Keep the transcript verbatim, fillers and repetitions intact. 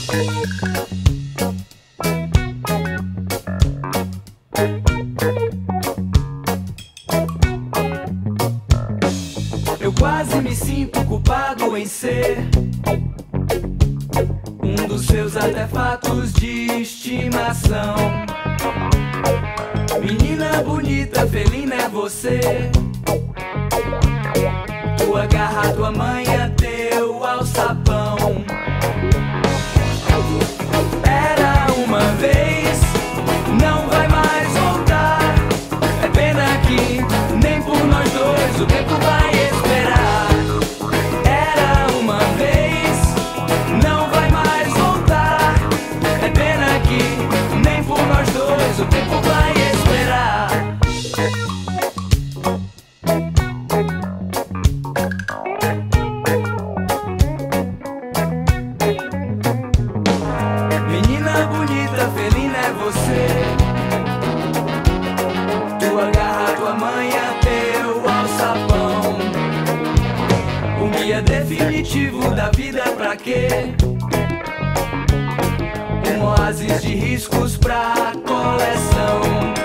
Eu quase me sinto culpado em ser um dos seus artefatos de estimação. Menina bonita, felina é você. Tua garra, tua manha, teu alçapão. Era uma vez, não vai mais voltar. É pena que nem por nós dois o tempo vai esperar. Era uma vez, não vai mais voltar. É pena que nem por nós dois o tempo vai esperar. Menina bonita, felina é você. Tua garra, tua manha, teu alçapão. Um guia definitivo da vida pra quê? Um oásis de riscos pra coleção.